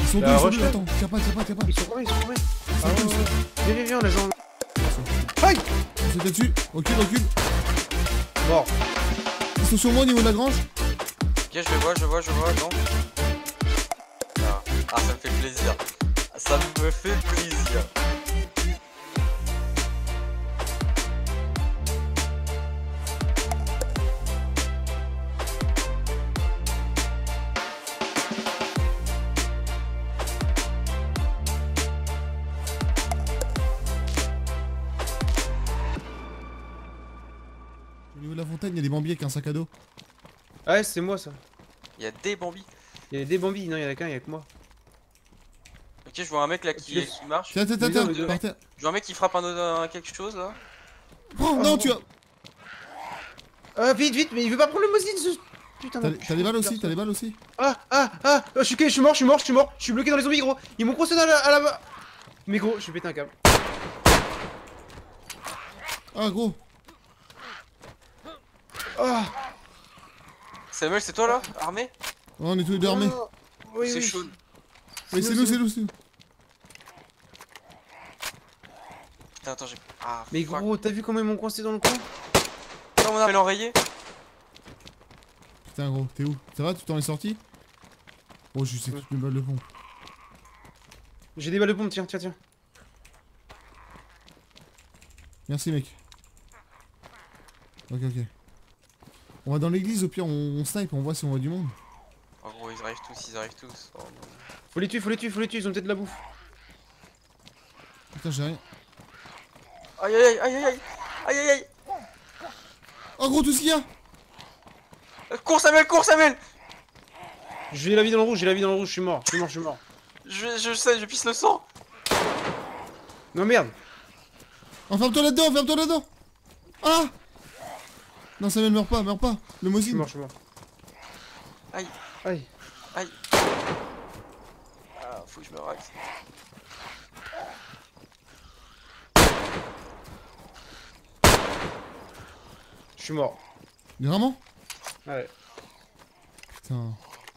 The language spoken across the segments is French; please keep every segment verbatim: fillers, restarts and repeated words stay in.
sont deux, Bah, ils sont rush deux, là. attends, tire pas, tire pas, tire pas. Ils sont combien, ils sont combien? Ils sont Ah deux, ouais, ils sont ouais. Viens, viens, viens, on les en... Aïe. On s'était dessus, recule, recule. Mort. Ils sont sur moi au niveau de la grange. Ok, je le vois, je le vois, je le vois, non. Ah. Ah, ça me fait plaisir. Ça me fait plaisir. Au niveau de la fontaine, il y a des bambis avec un sac à dos. Ah ouais, c'est moi ça. Il y a des bambis. Il y a des bambis, non, il y en a qu'un, il y a que moi. Ok, je vois un mec là qui, Ok. qui marche. Tiens, tiens, tiens, Mais non, tiens, mais de- par terre. Je vois un mec qui frappe un, un quelque chose là. Oh non, tu as. Ah, vite, vite, mais il veut pas prendre le Mosin, ce... Putain, T'as non. t'as des balles aussi, t'as des balles aussi. Ah, ah, ah, je suis, je suis mort, je suis mort, je suis mort. Je suis bloqué dans les zombies, gros. Ils m'ont croisé à la, à la... Mais gros, je vais péter un câble. Ah, gros. Ah. Samuel, c'est toi là, armé? Oh, on est tous les deux armés. Ah, oui, C'est oui. chaud. Oui, c'est nous, c'est nous, c'est nous. Putain, attends, j'ai. Ah, Mais fuck. gros, t'as vu comment ils m'ont coincé dans le coin? Non, mon arme elle est enrayée. Putain, gros, t'es où? Ça va, tu t'en es sorti? Oh, je sais que toutes mes balles de pompe. J'ai des balles de pompe, tiens, tiens, tiens. Merci, mec. Ok, ok. On va dans l'église, au pire, on, on snipe, on voit si on voit du monde. Oh, gros, ils arrivent tous, ils arrivent tous. Oh, non. Faut les tuer, faut les tuer, faut les tuer, ils ont peut-être de la bouffe. Putain, j'ai rien. Aïe aïe aïe aïe aïe aïe aïe aïe. Oh, gros, tout ce qu'il y a! Cours Samuel, cours Samuel. J'ai la vie dans le rouge, j'ai la vie dans le rouge, je suis mort, je suis mort, je suis mort. Je, je sais, je pisse le sang. Non, merde. Enferme-toi là-dedans, enferme-toi là-dedans! Ah! Non, Samuel, meurs pas, meurs pas. Le Je suis Mosin. mort, je suis mort. Aïe, Aïe. aïe. Ah, faut que je me raxe. Je suis mort. Mais vraiment? Ouais. Putain.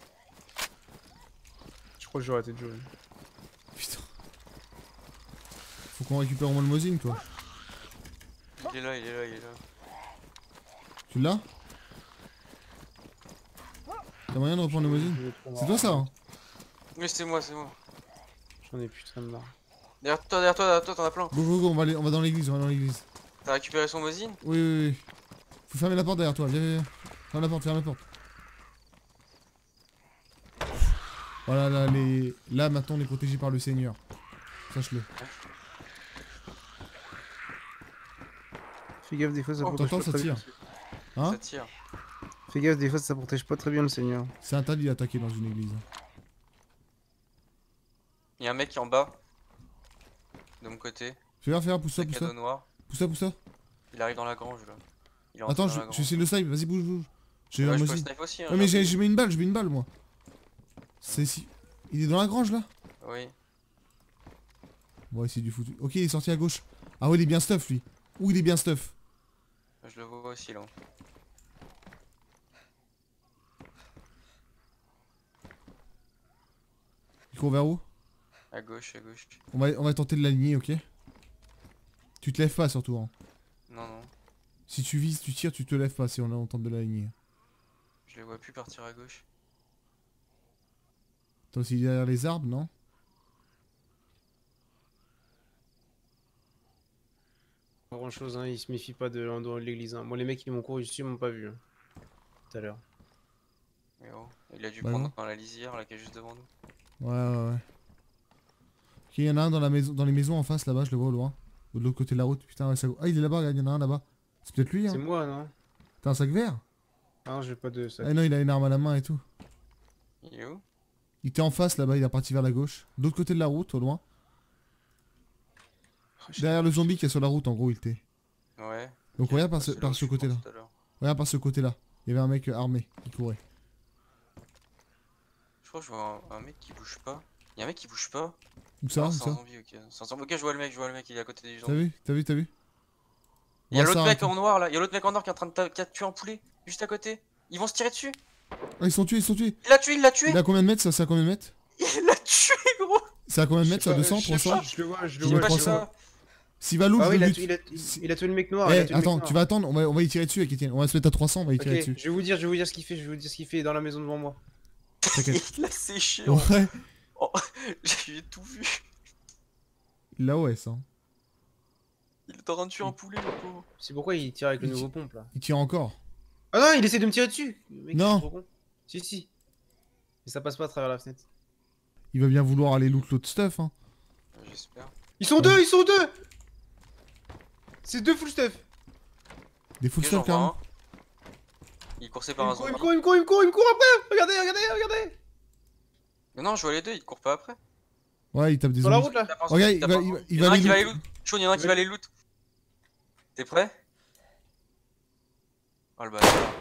Je crois que j'aurais été de jouer. Putain. Faut qu'on récupère au moins le Mosin, toi. Il est là, il est là, il est là. Tu l'as? T'as moyen de reprendre le Mosin? C'est toi ça, hein? Oui, c'est moi, c'est moi. J'en ai putain de marre. Derrière toi, derrière toi, derrière toi, t'en as plein. Go, go, go, on va, aller, on va dans l'église, on va dans l'église. T'as récupéré son Mosin? Oui, oui, oui. Faut fermer la porte derrière toi, viens, viens, viens. Ferme la porte, ferme la porte. Voilà, là, les... là, maintenant, on est protégé par le Seigneur. Sache-le. Fais gaffe, des fois ça Oh, protège t'entends, pas ça très bien. tire. Hein? Ça tire. Fais gaffe, des fois ça protège pas très bien le Seigneur. C'est interdit d'attaquer dans une église. Il y a un mec qui est en bas. De mon côté. Fais gaffe, fais gaffe, pousse-toi, Sac à pousse-toi. dos noir. Pousse-toi, pousse-toi. Il arrive dans la grange là. Il est Attends, rentré je, dans la je vais grange. essayer de le snipe, vas-y, bouge, bouge. J'ai Ouais, un je peux le Mosin. snipe aussi. Hein, Ouais, mais j'ai- j'ai je mets une balle, je mets une balle, moi. C'est si. Il est dans la grange, là? Oui. Ouais, c'est du foutu. Ok, il est sorti à gauche. Ah ouais, il est bien stuff, lui. Où il est bien stuff? Je le vois aussi là. Il court vers où? À gauche, à gauche. On va, on va tenter de l'aligner, ok? Tu te lèves pas, surtout, hein. Non, non. Si tu vises, tu tires, tu te lèves pas si on, on tente de l'aligner. Je les vois plus partir à gauche. Toi aussi derrière les arbres, non? Pas grand chose, hein, il se méfie pas de l'endroit de l'église. Hein. Moi, les mecs ils m'ont couru dessus, ils m'ont pas vu. Hein. Tout à l'heure. Mais oh, il a dû Bah prendre non. dans la lisière là qui est juste devant nous. Ouais, ouais, ouais. Ok, il y en a un dans, la maison, dans les maisons en face là-bas, je le vois au loin. De l'autre côté de la route, putain, ouais, ça... Ah, il est là-bas, regarde, il y en a un là-bas. C'est peut-être lui, C'est hein. moi, non? T'as un sac vert? Ah non, j'ai pas de sac. Ah non, il a une arme à la main et tout. Il est où? Il était en face là-bas, il est parti vers la gauche. De l'autre côté de la route, au loin. Derrière le zombie qui est sur la route, en gros, il était. Ouais. Donc regarde par ce, C'est là par où ce je côté-là. pense tout à l'heure. Regarde par ce côté-là. Il y avait un mec euh, armé qui courait. Je crois que je vois un, un mec qui bouge pas. Il y a un mec qui bouge pas. Où ça? Ah, Où c'est un ça? zombie, ok. C'est un zombie. Ok, je vois le mec, je vois le mec, il est à côté des gens. T'as vu? T'as vu? T'as vu? Il y a Bon, l'autre ça, mec arrête. en noir là, il y a l'autre mec en noir qui est en train de ta- qui a tué un poulet, juste à côté. Ils vont se tirer dessus. Ah, ils sont tués, ils sont tués. Il l'a tué, il l'a tué. Il est à combien de mètres ça? C'est à combien de mètres? Il l'a tué. C'est à combien de Je mètres sais ça? pas, deux cents, je sais trois cents? pas, Je le vois, je le Je Je sais vois. pas, trois je sais cents. pas. S'il va loot, Ah je oui, il le a, bute. tu- il, a, Si- il a tué le mec noir. Eh, il a tué le mec attends, noir. tu vas attendre, on va, on va y tirer dessus avec Etienne. On va se mettre à trois cents, on va y tirer Ok, dessus. je vais vous dire, je vais vous dire ce qu'il fait, je vais vous dire ce qu'il fait dans la maison devant moi. T'inquiète. Il a séché. en- Ouais, en- J'ai tout vu. il l'a O S, hein. Il est en train de tuer un poulet, le pauvre. C'est pourquoi il tire avec le Il nouveau ti- pompe là. Il tire encore. Ah non, il essaie de me tirer dessus. Le mec, Non. il est trop con. Si, si. Mais ça passe pas à travers la fenêtre. Il va bien vouloir aller loot l'autre stuff, hein. J'espère. Ils sont deux, ils sont deux. C'est deux full stuff. Des full Ok, j'en stuff, vois quand même. un. Il est coursé Il par un me court, il me zombie. court, il me court, il me court, il me court après. Regardez, regardez, regardez. Mais non, je vois les deux, ils courent pas après. Ouais, il tape des Sur la zombies. route là. Tape un Regarde, zombie, il tape va, un il va, zombie. il Il y va en a un aller qui va aller loot. loot. Chaud, il y en a un qui va aller loot. T'es prêt? Oh le bâtard.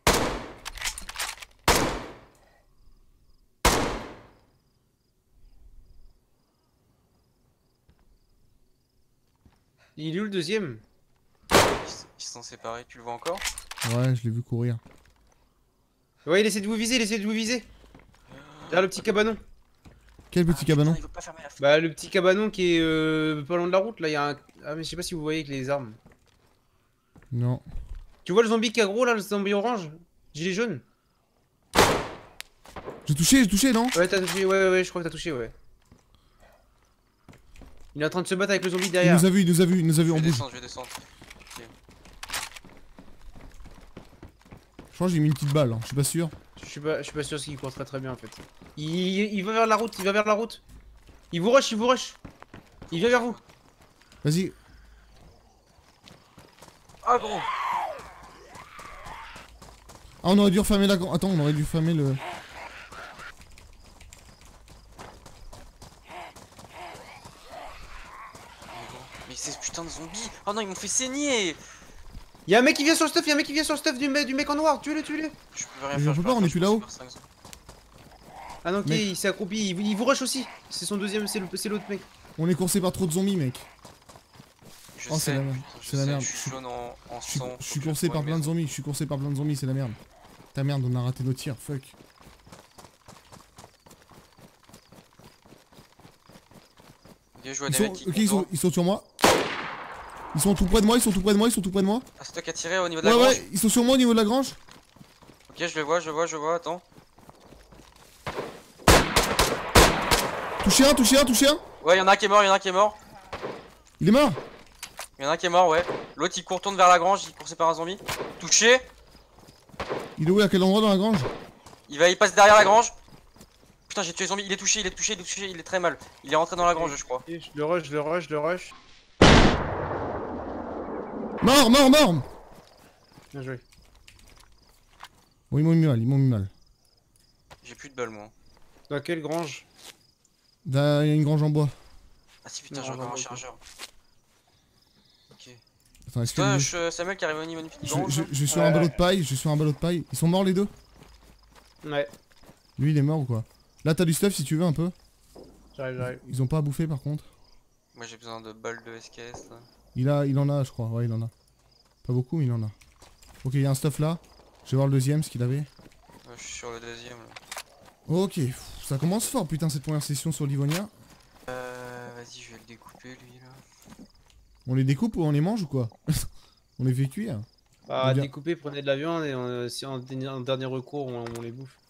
Il est où le deuxième? Ils s- ils se sont séparés, tu le vois encore? Ouais, je l'ai vu courir. Ouais, il essaie de vous viser, il essaie de vous viser. Derrière le petit cabanon. Quel petit cabanon? Putain, il veut pas fermer la fenêtre. Bah, le petit cabanon qui est euh, pas loin de la route là. Il y a un. Ah, mais je sais pas si vous voyez avec les armes. Non. Tu vois le zombie qui a gros là, le zombie orange? Gilet jaune? J'ai touché, j'ai touché, non? Ouais, t'as touché, ouais, ouais, ouais, je crois que t'as touché, ouais. Il est en train de se battre avec le zombie Il derrière. nous a vu, il nous a vu, il nous a vu, Je on vais bouge. descendre, je vais descendre. Je crois que j'ai mis une petite balle, hein. Je suis pas sûr. Je suis pas, je suis pas sûr qu'il court très très bien en fait. Il, il va vers la route, il va vers la route. Il vous rush, il vous rush. Il vient vers vous. Vas-y. Ah gros! Ah, on aurait dû refermer la... Attends, on aurait dû fermer le... Mais c'est ce putain de zombie! Oh non, ils m'ont fait saigner! Il y a un mec qui vient sur le stuff, il y a un mec qui vient sur le stuff du, mec- du mec en noir. Tuez-le, tuez-le. Je peux rien Mais faire. on je peut peux pas, rien on est faire, plus je là-haut. pense que c'est par Ah non, ok, Mec. il s'est accroupi. Il, il vous rush aussi. C'est son deuxième, c'est le- c'est l'autre mec. On est coursé par trop de zombies, mec. Je Oh, c'est sais, la merde, putain, je c'est la sais, merde. Je suis jaune en, en Je suis, sang. je faut suis que coursé trouve par une plein de maison. zombies, je suis coursé par plein de zombies, c'est la merde. Ta merde, on a raté nos tirs, fuck. Ok, je vois Ils des sont, mecs qui ok, ils sont, contournent. ils sont sur moi. Ils sont tout près de moi, ils sont tout près de moi, ils sont tout près de moi. Ah, c'est toi qui as tiré au niveau de Ouais, la grange? ouais, ils sont sur moi au niveau de la grange. Ok, je le vois, je le vois, je le vois, attends. Touché un, touché un, touché un. Ouais, y'en a un qui est mort, y'en a un qui est mort. Il est mort. Y'en a un qui est mort, ouais. L'autre il contourne vers la grange, il est coursé par un zombie. Touché. Il est où, à quel endroit dans la grange? Il va, il passe derrière la grange. Putain, j'ai tué le zombie, il est touché, il est touché, il est touché, il est très mal. Il est rentré dans la grange, je crois. Ok, je le rush, je le rush, je le rush. Mort, mort, mort. Bien joué. Bon, ils m'ont mis mal, ils m'ont mis mal. J'ai plus de balles, moi. Dans quelle grange? Là, il y a une grange en bois. Ah si, putain, Non, j'ai encore non, un ok. chargeur. Ok. Attends, est-ce que... Toi, le- je- Samuel qui arrive au niveau d'une petite Je, grange. je, là. je suis sur Ouais. un ballot de paille, je suis sur un ballot de paille. Ils sont morts les deux? Ouais, Lui il est mort ou quoi? Là t'as du stuff si tu veux un peu. j'arrive, j'arrive. Ils ont pas à bouffer par contre. Moi j'ai besoin de balles de S K S là. Il a, il en a je crois, ouais il en a. Pas beaucoup mais il en a. Ok il y a un stuff là. Je vais voir le deuxième ce qu'il avait. Ouais, je suis sur le deuxième là. Ok, pff, ça commence fort putain cette première session sur Livonia. Euh, vas-y, je vais le découper lui là. On les découpe ou on les mange ou quoi? On les fait cuire. Bah, Bien. découpez, prenez de la viande et on- si en, dernier- en dernier recours on, on les bouffe.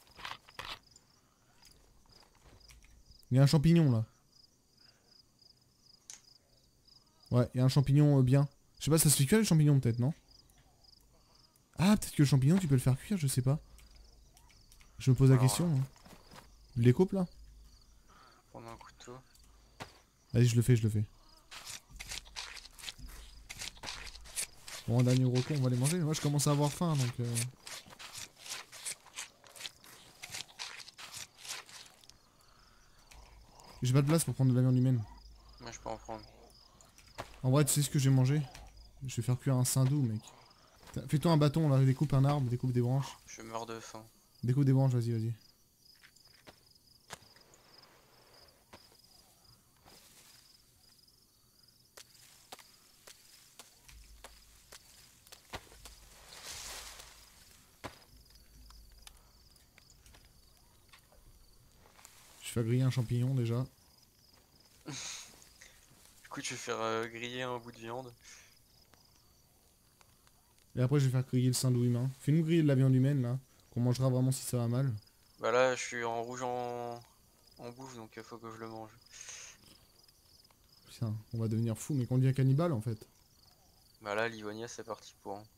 Il y a un champignon là. Ouais, il y a un champignon euh, bien. Je sais pas, ça se fait cuire le champignon peut-être, non? Ah, peut-être que le champignon tu peux le faire cuire, je sais pas. Je me pose la Alors, question. Hein. Je le découpe là? Prendre un couteau. Vas-y, je le fais, je le fais. Bon, un dernier gros con, on va les manger. Moi, je commence à avoir faim donc. Euh... J'ai pas de place pour prendre de la viande humaine. Moi je peux en prendre. En vrai, tu sais ce que j'ai mangé? Je vais faire cuire un sindou, mec. Tiens, fais-toi un bâton là, découpe un arbre, découpe des branches. Je meurs de faim. Découpe des branches, vas-y, vas-y. Je fais griller un champignon déjà. Du coup, tu vas faire euh, griller un bout de viande. Et après, je vais faire griller le sein humain. Fais-nous griller de la viande humaine, là. Qu'on mangera vraiment si ça va mal. Bah là, je suis en rouge en, en bouffe, donc il faut que je le mange. Putain, on va devenir fou, mais qu'on devient cannibale, en fait. Bah là, Livonia, c'est parti pour. Hein.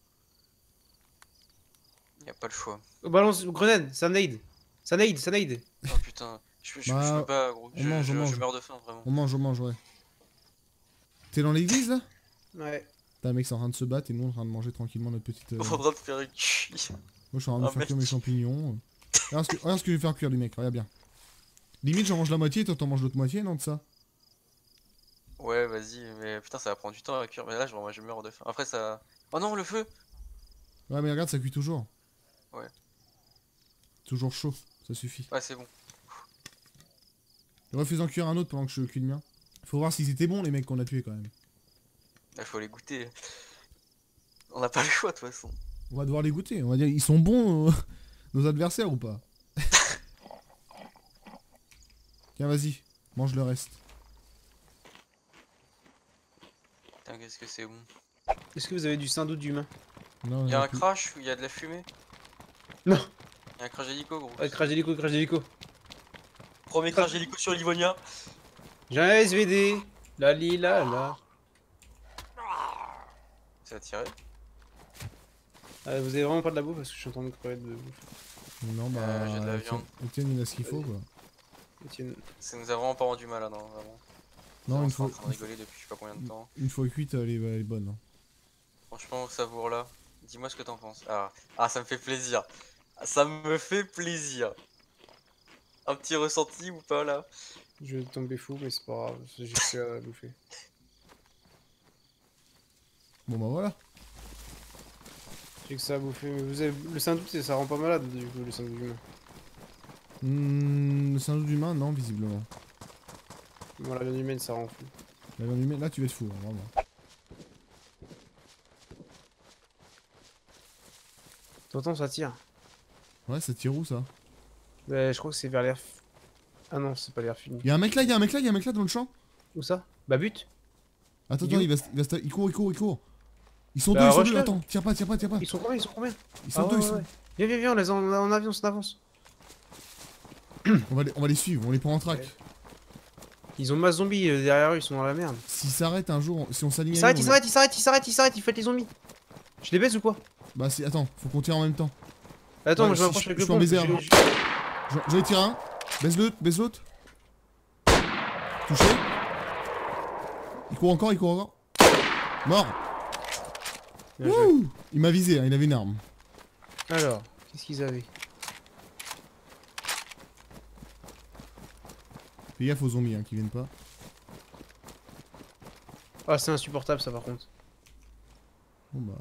Y a pas le choix. Oh, balance, grenade, ça nade. Ça nade, ça nade. Oh putain, je, je, Bah, je peux pas, gros. on Je, mange, on je, mange. je meurs de faim, vraiment. On mange, on mange, ouais. T'es dans l'église, là? Ouais. T'as un mec, c'est en train de se battre et nous, on est en train de manger tranquillement notre petite... euh, On va de faire une cuit. Moi, je suis en train de Ah, faire mec. cuire mes champignons. Regarde ce, que... regarde ce que je vais faire cuire, les mecs, regarde bien. Limite, j'en mange la moitié, toi, t'en manges l'autre moitié, non, de ça? Ouais, vas-y, mais putain, ça va prendre du temps à cuire. Mais là, je, je meurs de faim. Après, ça. Oh non, le feu! Ouais, mais regarde, ça cuit toujours. Ouais. Toujours chaud, ça suffit. Ouais, c'est bon. Refais-en cuire un autre pendant que je cuis le mien. Faut voir s'ils étaient bons, les mecs qu'on a tués, quand même. Là, faut les goûter. On n'a pas le choix, de toute façon. On va devoir les goûter, on va dire, ils sont bons, euh, nos adversaires, ou pas? Tiens, vas-y, mange le reste. Putain, qu'est-ce que c'est bon. Est-ce que vous avez du sein d'eau d'humain? Non, Y'a on a un plus. crash ou y'a de la fumée? Non. Y'a un crash hélico, gros. Ouais, crash d'hélico, crash d'hélico. Premier crash hélico sur Livonia. J'ai un S V D. La li la la. Ça a tiré. Ah, vous avez vraiment pas de la bouffe parce que je suis en train de crever de bouffe. Non, bah, Euh, j'ai de la Étienne- viande. Étienne, il a ce qu'il faut, quoi. Etienne. Ça nous a vraiment pas rendu mal, là, non, vraiment. Non, on une est en fois, train de rigoler depuis je sais pas combien de temps. une fois cuite, elle est, elle est bonne. Hein. Franchement, savoure là. Dis-moi ce que t'en penses. Ah. ah, ça me fait plaisir. Ça me fait plaisir. Un petit ressenti ou pas là? Je vais tomber fou, mais c'est pas grave. J'ai que à bouffer. Bon, bah voilà. J'ai que ça à bouffer. Mais vous avez... le sein d'où, ça rend pas malade du coup, le sein d'humain. Mmh, le sein d'humain, non, visiblement. Moi, la viande humaine, ça rend fou. La viande humaine, là, tu vas être fou, hein, vraiment. T'entends, ça tire. Ouais, ça tire où, ça? Bah, je crois que c'est vers l'air. f- Ah non, c'est pas l'air fini. Y'a un mec là, y'a un mec là, y'a un mec là dans le champ. Où ça? Bah, but. Attends, Il est attends, où il va, se- il va se- il court, il court, il court. Ils sont Bah, deux, ils sont rush deux, là. attends, tire pas, tire pas, tire pas. Ils sont combien? Ils sont combien? Ils sont Ah, deux, ouais, ils sont... ouais. Viens, viens, viens, on les a en, en avion, on avance, on avance. On, va les, on va les suivre, on les prend en track. Ouais. Ils ont masse zombies euh, derrière eux, ils sont dans la merde. S'ils s'arrêtent un jour, si on s'aligne Ils à s'arrêtent, eux, ils on- s'arrêtent, ils s'arrêtent, ils s'arrêtent, ils s'arrêtent, ils fêtent les zombies. Je les baisse ou quoi? Bah c'est... Attends, faut qu'on tire en même temps. Attends, Ouais, moi je si m'approche je- avec je le peux en pompe. baiser un. je- je- J'en j'en ai tiré un. Baisse l'autre, baisse l'autre. Touché. Il court encore, il court encore. Mort. Bien joué. Wouh. Il m'a visé, hein, il avait une arme. Alors, qu'est-ce qu'ils avaient? Fais gaffe aux zombies hein, qui viennent pas. Ah, c'est insupportable ça par contre. Bon bah...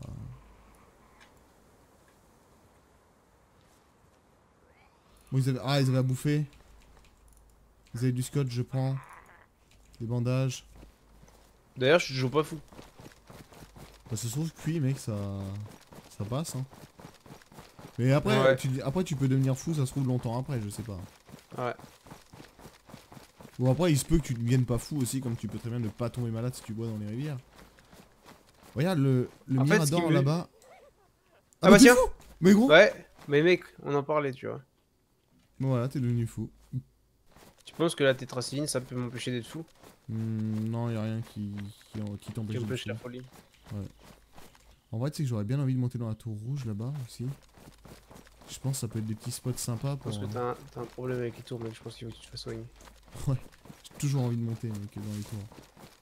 Bon ils avaient... Ah ils avaient à bouffer. Ils avaient du scotch, je prends. Des bandages. D'ailleurs, je suis toujours pas fou. Bah ça se trouve cuit mec, ça... Ça passe hein. Mais après, Ouais. tu... après tu peux devenir fou, ça se trouve longtemps après, je sais pas. Ouais. Bon après il se peut que tu deviennes pas fou aussi, comme tu peux très bien ne pas tomber malade si tu bois dans les rivières. Regarde le, le En fait, ce qui mirador me- là-bas. Ah bah t'es tiens. fou. Mais gros. Ouais, mais mec, on en parlait, tu vois. Bon voilà, t'es devenu fou. Tu penses que la tétracilline ça peut m'empêcher d'être fou? Hmm, non, y a rien qui, qui, qui Qui t'empêche de empêche la fou. folie. En vrai, tu sais que j'aurais bien envie de monter dans la tour rouge là-bas aussi. Je pense que ça peut être des petits spots sympas Je pour. pense que t'as un, t'as un problème avec les tours, mec. Je pense qu'il faut que tu te fasses soigner. J'ai toujours envie de monter mec, dans les tours.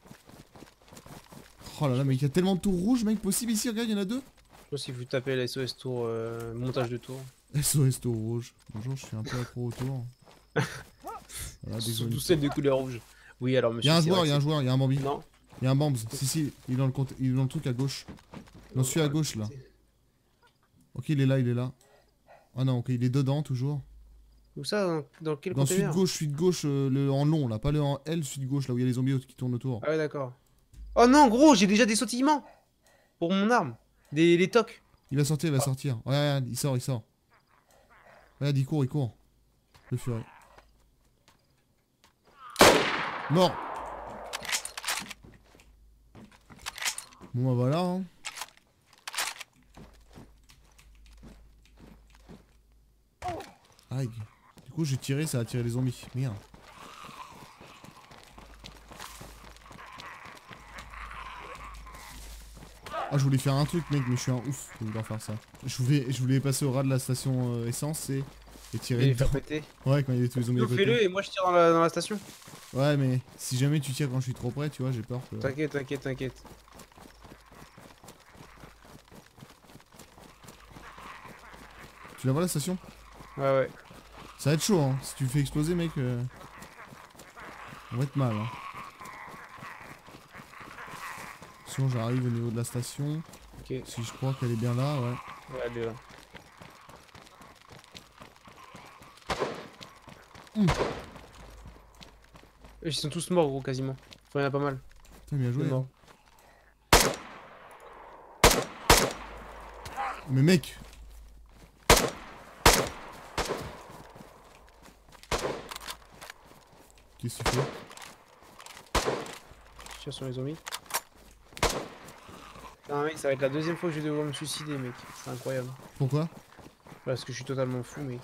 Oh là là, mais il y a tellement de tours rouges, mec, possible ici. Regarde, il y en a deux. Je pense qu'il faut taper la S O S tour, euh, montage de tour. S O S tour rouge. Bonjour, je suis un peu accro au tour. Voilà, des Surtout zones- celle de couleur rouge. Oui, alors Il monsieur. y a un c'est joueur, vrai il y a un que joueur, il y a un Bambi. c'est- Non. Il y a un Bambs. Si, si, il est dans le, compte... il est dans le truc à gauche. Non, celui à gauche là. Ok, il est là, il est là. Ah non, ok, il est dedans toujours. Où ça? Dans, dans quel Dans celui de container? gauche, celui de gauche, euh, le en long là, pas le en L, celui de gauche là où il y a les zombies qui tournent autour. Ah ouais, d'accord. Oh non, gros, j'ai déjà des sautillements pour mon arme. Des les tocs. Il va sortir, il va sortir. Ouais, regarde, il sort, il sort. Regarde, il court, il court. Le furet. Mort. Bon bah voilà hein. Aïe. Du coup j'ai tiré, ça a tiré les zombies. Merde. Ah je voulais faire un truc mec mais je suis un ouf de vouloir faire ça. Je voulais, je voulais passer au ras de la station euh, essence et, et tirer Et les dedans. faire péter. Ouais quand il y avait tous les zombies à côté. Fais-le et moi je tire dans la, dans la station. Ouais mais si jamais tu tires quand je suis trop près tu vois j'ai peur que... T'inquiète, t'inquiète, t'inquiète. Tu la vois la station? Ouais ouais. Ça va être chaud hein, si tu le fais exploser mec, euh... on va être mal hein. Sinon j'arrive au niveau de la station, Ok. si je crois qu'elle est bien là, ouais. Ouais, elle est là. Mmh. Ils sont tous morts gros quasiment. Enfin il y en a pas mal. Putain bien joué. Ils sont morts. Mais mec. Qu'est-ce que tu fais? Je tire sur les zombies. Putain mec ça va être la deuxième fois que je vais devoir me suicider mec. C'est incroyable. Pourquoi? Parce que je suis totalement fou mec.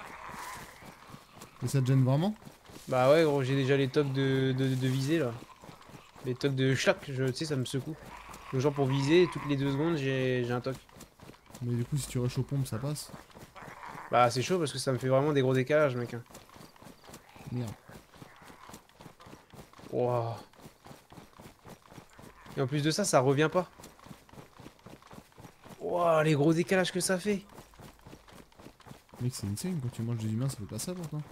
Et ça te gêne vraiment? Bah ouais gros j'ai déjà les tocs de, de, de visée là. Les tocs de schlack, je tu sais ça me secoue. Donc genre pour viser toutes les deux secondes j'ai un toc. Mais du coup si tu rushes aux pompes ça passe. Bah c'est chaud parce que ça me fait vraiment des gros décalages mec. Hein. Merde. Wow. Et en plus de ça, ça revient pas. Wow, les gros décalages que ça fait. Mec c'est insane, quand tu manges des humains ça fait pas ça pourtant.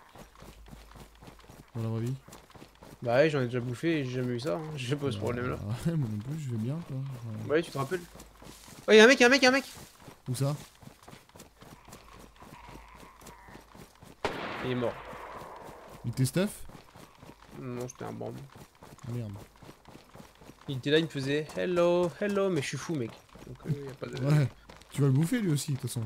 Dans la vraie vie. Bah ouais, j'en ai déjà bouffé et j'ai jamais eu ça. Hein. J'ai pas ce Bah, problème là. Ouais moi non plus je vais bien quoi. Ouais. Ouais, tu te rappelles? Oh, y'a un mec, y'a un mec, y'a un mec. Où ça? Il est mort. Il était stuff? Non, c'était un bambou. Ah merde. Il était là, il me faisait hello, hello, mais je suis fou mec. Donc euh, y a pas de... Ouais. Tu vas le bouffer lui aussi de toute façon.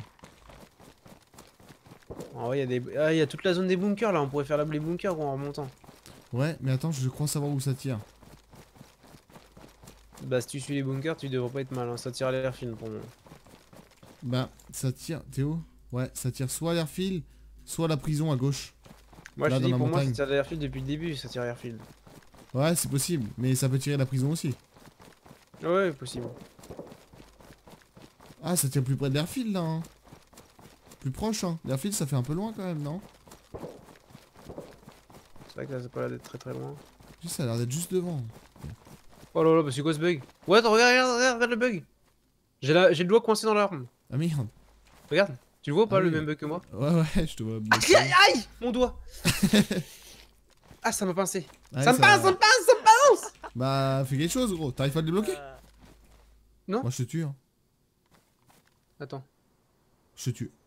Ah ouais, y'a des... ah, y a toute la zone des bunkers là, on pourrait faire la les bunkers en remontant. Ouais mais attends je crois savoir où ça tire. Bah si tu suis les bunkers, tu devrais pas être mal, hein. Ça tire à l'airfield pour moi. Bah ça tire, Théo? Ouais ça tire soit à l'airfield, soit à la prison à gauche. Moi Là, je te dans dis, la pour moi ça montagne. tire à l'airfield depuis le début, ça tire à l'airfield. Ouais c'est possible, mais ça peut tirer la prison aussi. Ouais, possible. Ah ça tire plus près de l'airfield là hein. Plus proche hein. L'airfield ça fait un peu loin quand même non? C'est vrai que là ça pas l'air d'être très très loin. Juste, ça a l'air d'être juste devant. Oh là là, bah c'est quoi ce bug? Ouais, attends, regarde, regarde, regarde, regarde le bug. J'ai la... j'ai le doigt coincé dans l'arme. Ah merde. Regarde, tu le vois ou pas Ah le oui. même bug que moi? Ouais ouais je te vois. Aïe, aïe, aïe, mon doigt. Ah, ça m'a pincé. Ouais, ça me pince, ça me pince, ça me pince. Bah fais quelque chose gros, t'arrives pas à le débloquer? Non. Moi je te tue hein. Attends. Je te tue.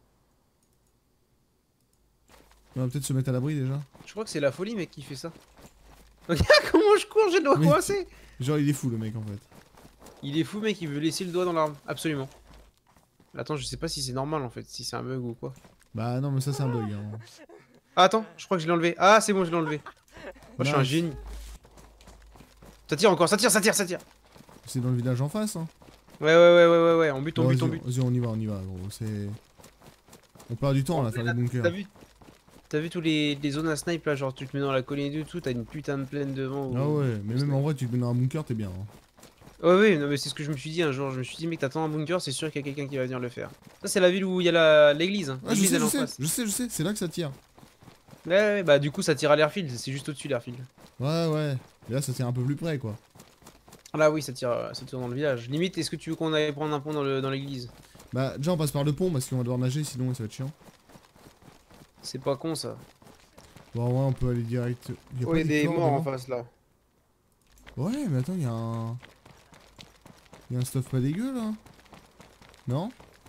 On va peut-être se mettre à l'abri déjà. Je crois que c'est la folie, mec, qui fait ça. Regarde comment je cours, j'ai le doigt Mais- coincé. Genre il est fou le mec en fait. Il est fou, mec, il veut laisser le doigt dans l'arme. Absolument. Attends, je sais pas si c'est normal en fait, si c'est un bug ou quoi. Bah non mais ça c'est un bug hein. Ah, attends, je crois que je l'ai enlevé. Ah, c'est bon, je l'ai enlevé. Moi, je suis un Nice. génie. Ça tire encore, ça tire, ça tire, ça tire. C'est dans le village en face hein. Ouais, ouais, ouais, ouais, ouais, ouais, on bute, on Bon, bute, on vas-y, bute. vas-y on y va, on y va gros. C'est... On perd du temps là à faire les bunkers. T'as vu T'as vu tous les, les zones à snipe là, genre tu te mets dans la colline et tout, t'as une putain de plaine devant. ou- Ah ouais, mais ou même snipe. en vrai tu te mets dans un bunker t'es bien hein. Ouais, ouais, non, mais c'est ce que je me suis dit un jour. Je me suis dit, mec, t'attends un bunker, c'est sûr qu'il y a quelqu'un qui va venir le faire. Ça, c'est la ville où il y a la- l'église. Hein. Ouais je L'église, sais, elle est je en sais, face. je sais, je sais, c'est là que ça tire. Ouais, ouais, bah du coup, ça tire à l'airfield, c'est juste au-dessus de l'airfield. Ouais ouais, mais là ça tire un peu plus près quoi. Là, oui, ça tire, ça tire dans le village. Limite, est-ce que tu veux qu'on aille prendre un pont dans le- dans l'église? Bah déjà on passe par le pont parce qu'on va devoir nager sinon ça va être chiant. C'est pas con ça. Bon ouais on peut aller direct. Y a Oh, pas il y a des corps morts en devant? face là. Ouais mais attends y'a un... Y'a un stuff pas dégueu là. Non?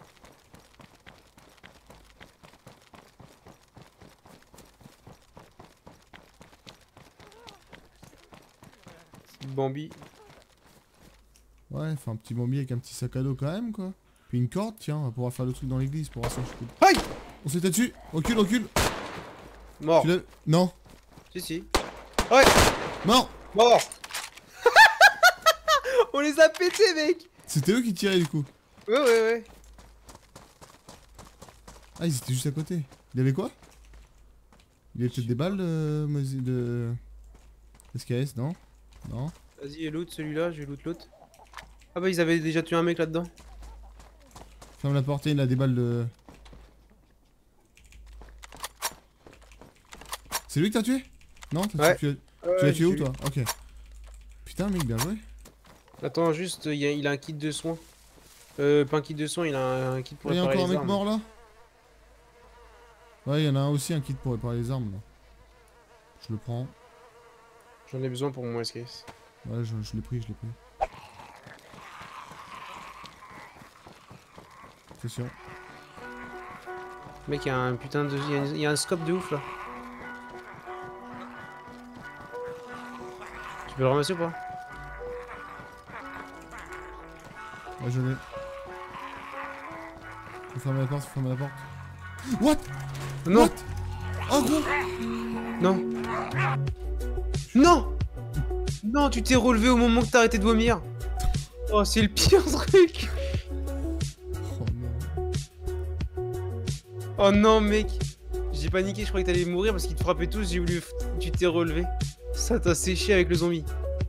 Bambi. Ouais, fait un petit bombier avec un petit sac à dos quand même quoi. Puis une corde, tiens, on va pouvoir faire le truc dans l'église pour voir si on se coupe. Aïe! On s'était dessus. Recule, recule. Mort. Tu l'as... Non. Si, si. Ouais! Mort. Mort! On les a pétés, mec. C'était eux qui tiraient du coup. Ouais, ouais, ouais. Ah, ils étaient juste à côté. Il y avait quoi? Il y avait peut-être des balles de... Mosi- de... S K S, non? Non? Vas-y, loot celui-là, je vais loot l'autre. Ah bah ils avaient déjà tué un mec là-dedans. Ferme la porte, il a des balles de... C'est lui que t'as tué? Non, t'as Ouais. tué... Ouais, Tu l'as j'ai tué où tué. toi? Ok. Putain mec, bien joué. Attends, juste, il, y a, il a un kit de soins. Euh, pas un kit de soins, il a un, un kit pour Il y a réparer encore un les mec armes. mort là? Ouais, il y en a un aussi, un kit pour réparer les armes là. Je le prends. J'en ai besoin pour mon S K S. Ouais, je, je l'ai pris, je l'ai pris. Attention. Mec, il y a un putain de... Il y a, il y a un scope de ouf là. Tu peux le ramasser ou pas? Ouais, je l'ai. Faut fermer la porte, faut fermer la porte. What? Non. What? Oh gros! Non. Non. Non, tu t'es relevé au moment que t'as arrêté de vomir. Oh, c'est le pire truc. Oh non. Oh non, mec. J'ai paniqué, je croyais que t'allais mourir parce qu'ils te frappaient tous. J'ai voulu... Tu t'es relevé. Ça t'a séché avec le zombie.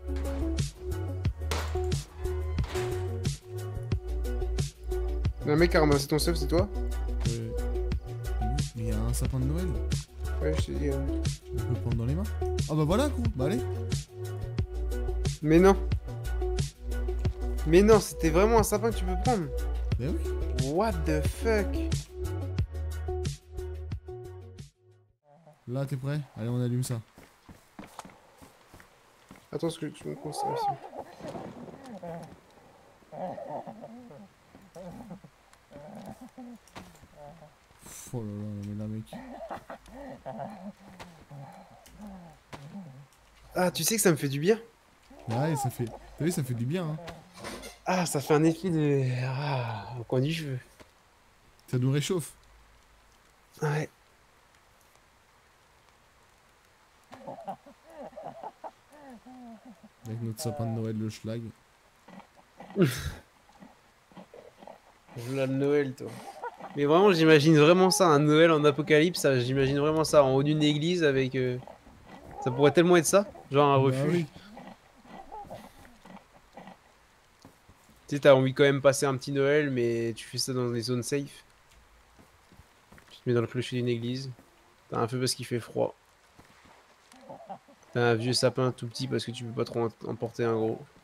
Un mec a ramassé ton stuff, c'est toi? Euh... Mais il y a un sapin de Noël. Ouais, je t'ai dit. euh. On peut le prendre dans les mains. Ah bah voilà gros, bah allez. Mais non. Mais non, c'était vraiment un sapin que tu peux prendre. Bah oui. What the fuck? Là t'es prêt? Allez on allume ça. Attends, ce que tu me conseilles aussi. Pff, oh là là, mais là mec. Ah, tu sais que ça me fait du bien? Ouais, ça fait... T'as vu, ça fait du bien hein. Ah, ça fait un effet de... Ah, au coin du cheveu. Ça nous réchauffe. Ouais. Avec notre sapin de Noël, le schlag. Je l'ai de Noël, toi. Mais vraiment, j'imagine vraiment ça, un Noël en apocalypse, ça, j'imagine vraiment ça, en haut d'une église avec... euh, Ça pourrait tellement être ça, genre un Bah refuge. oui. Tu sais, t'as envie quand même de passer un petit Noël, mais tu fais ça dans des zones safe. Tu te mets dans le clocher d'une église. T'as un feu parce qu'il fait froid. T'as un vieux sapin tout petit parce que tu peux pas trop en- emporter un gros.